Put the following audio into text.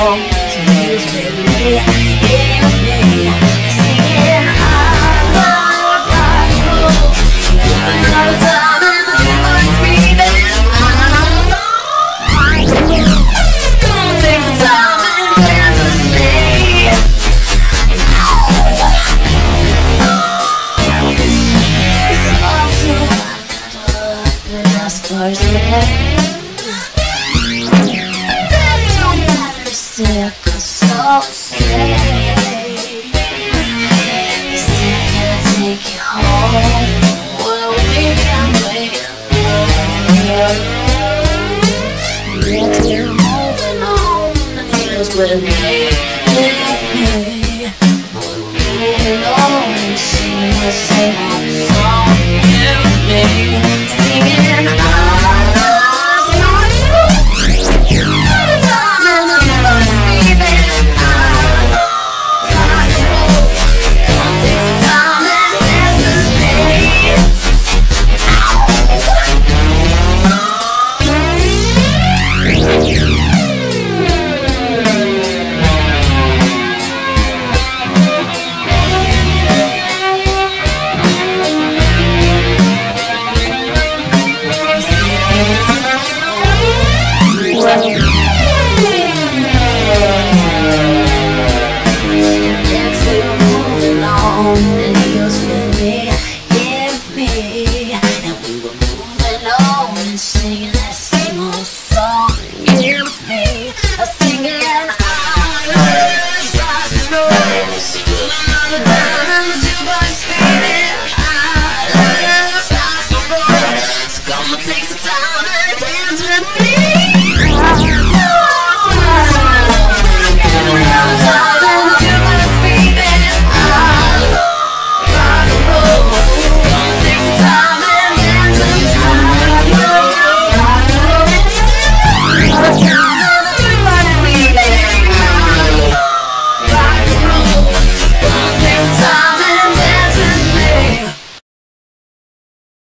song to use with me, with me, singing I love gospel. Another time in the heart's beating. Gonna take the time and dance with me. It's awesome, the best part's left. Sick of so sad. Is it gonna take you home? Well, we can wait. Get you moving on and here's with me, moving on and singing the same old song with me, singing I love. Well,